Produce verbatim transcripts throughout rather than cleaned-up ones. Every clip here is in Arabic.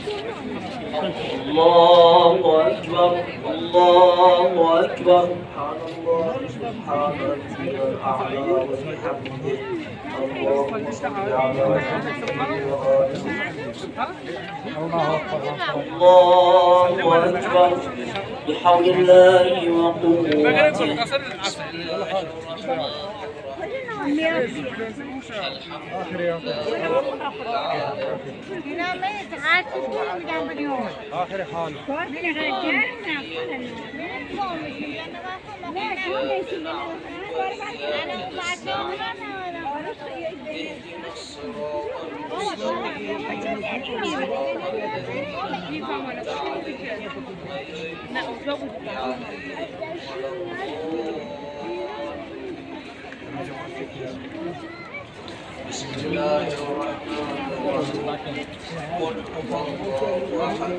الله أكبر الله أكبر سبحان ربي الأعلى وبحمده اللهم صل على محمد الله أكبر بحول الله وقوته آخر حال بسم الله الرحمن الرحيم قل هو الله احد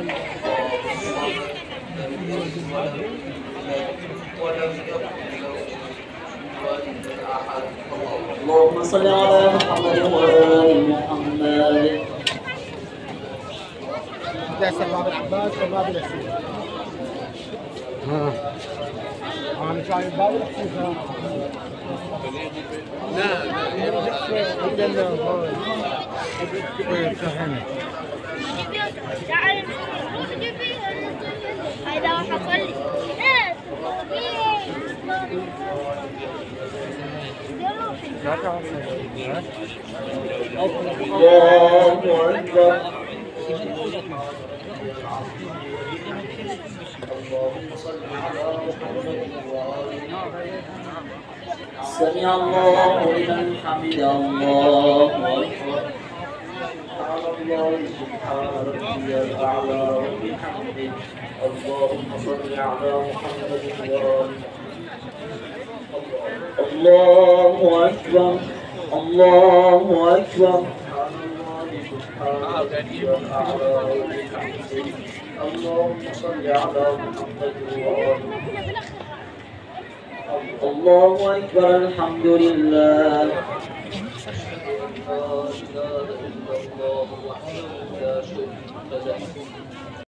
ولم يكن له كفوا احد. اللهم صل على محمد وآل محمد. باب العباس وباب الحسين. ها انا شايف باب الحسين. لا هذا حصل لي الله أكبر. اللهم صل على محمد وآله. سمع الله لمن حمده الله أكبر. سبحان الله سبحان ربي الأعلى وبحمده اللهم صل على محمد وآله. الله أكبر الله أكبر. سبحان ربي الأعلى وبحمده اللهم صل على محمد وآله. الله أكبر. الحمد لله. لا إله إلا الله وحده لا شريك له